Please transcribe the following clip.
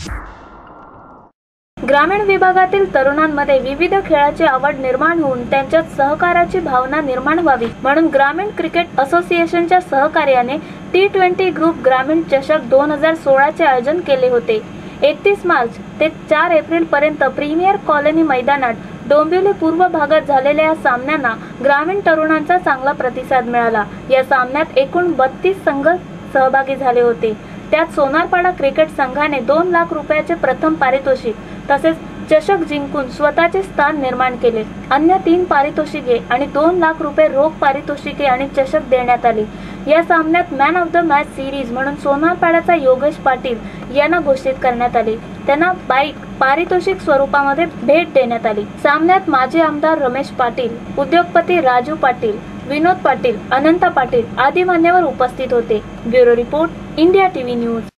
ग्रामीण विभागातील तरुणांमध्ये विविध खेळाची आवड निर्माण होऊन त्यांच्यात सहकाराची भावना निर्माण व्हावी म्हणून ग्रामीण क्रिकेट असोसिएशनच्या सहकार्याने T20 ग्रुप ग्रामीण चषक 2016 चे आयोजन केले होते। 31 मार्च ते 4 एप्रिल पर्यंत प्रीमियर कॉलनी मैदानात डोंबिवली पूर्व भागात झालेल्या या सामन्यांना ग्रामीण तरुणांचा चांगला प्रतिसाद मिळाला। या सामन्यात एकूण 32 संघ सहभागी झाले होते। त्यात सोनारपाडा क्रिकेट संघाने 2 लाख रुपयाचे प्रथम पारितोषिक तसेच चषक जिंकून स्वतःचे स्थान निर्माण केले। अन्य 3 पारितोषिके आणि 2 लाख रुपये रोख पारितोषिके आणि चषक देण्यात आले। या सामन्यात man of the match series म्हणून सोनारपाड्याचा योगेश पाटील यांना घोषित करण्यात आले। त्यांना बाईक पारितोषिक स्वरूपामध्ये भेट देण्यात आली। सामन्यात माजी आमदार रमेश पाटील, उद्योगपती राजू पाटील, विनोद पाटील, अनंत पाटील आदी मान्यवर उपस्थित होते। Bureau report, India TV news.